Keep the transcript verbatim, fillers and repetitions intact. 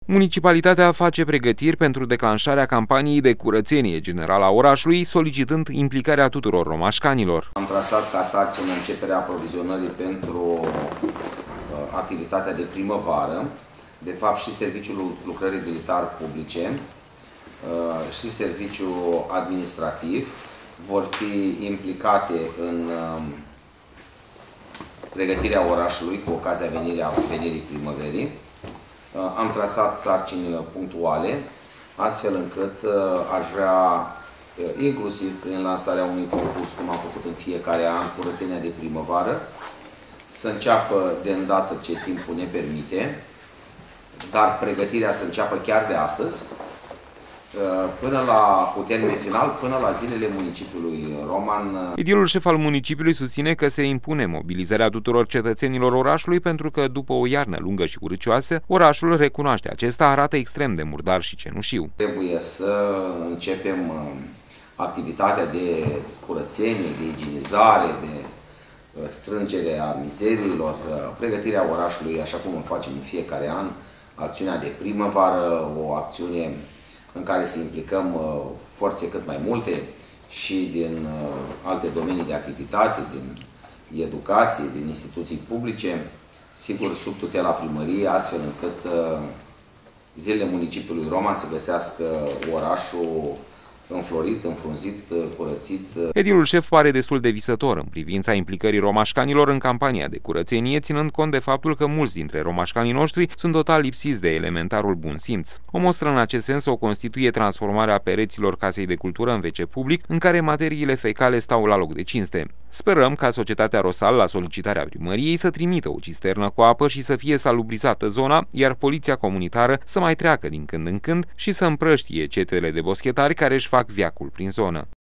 Municipalitatea face pregătiri pentru declanșarea campaniei de curățenie generală a orașului, solicitând implicarea tuturor romașcanilor. Am trasat ca sarcină începerea aprovizionării pentru uh, activitatea de primăvară, de fapt și Serviciul Lucrării Militare Publice uh, și Serviciul Administrativ vor fi implicate în uh, pregătirea orașului cu ocazia venirea, venirii primăverii. Am trasat sarcini punctuale, astfel încât aș vrea, inclusiv prin lansarea unui concurs, cum am făcut în fiecare an, curățenia de primăvară, să înceapă de îndată ce timpul ne permite, dar pregătirea să înceapă chiar de astăzi, până la, cu termen final, până la zilele municipiului Roman. Edilul șef al municipiului susține că se impune mobilizarea tuturor cetățenilor orașului pentru că, după o iarnă lungă și urâcioasă, orașul, recunoaște acesta, arată extrem de murdar și cenușiu. Trebuie să începem activitatea de curățenie, de igienizare, de strângere a mizeriilor, pregătirea orașului, așa cum o facem în fiecare an, acțiunea de primăvară, o acțiune în care să implicăm uh, forțe cât mai multe și din uh, alte domenii de activitate, din educație, din instituții publice, sigur sub tutela primăriei, astfel încât uh, zilele municipiului Roman să găsească orașul înflorit, înfrunzit, curățit. Edilul șef pare destul de visător în privința implicării romașcanilor în campania de curățenie, ținând cont de faptul că mulți dintre romașcanii noștri sunt total lipsiți de elementarul bun simț. O mostră în acest sens o constituie transformarea pereților Casei de Cultură în ve ce public, în care materiile fecale stau la loc de cinste. Sperăm ca societatea Rosal, la solicitarea primăriei, să trimită o cisternă cu apă și să fie salubrizată zona, iar poliția comunitară să mai treacă din când în când și să împrăștie cetele de boschetari care își fac veacul prin zonă.